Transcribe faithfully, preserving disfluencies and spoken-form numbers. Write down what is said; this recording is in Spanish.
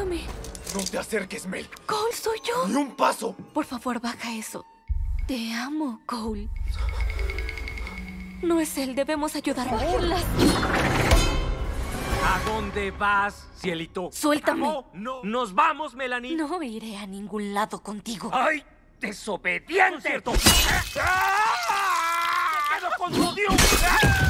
Suéltame. No te acerques, Mel. Cole, soy yo. ¡Ni un paso! Por favor, baja eso. Te amo, Cole. No es él, debemos ayudarlo. ¿A dónde vas, cielito? Suéltame. No, no. Nos vamos, Melanie. No iré a ningún lado contigo. ¡Ay! ¡Desobediente! ¡Ah! ¡Me quedo con tu Dios! ¡Ah!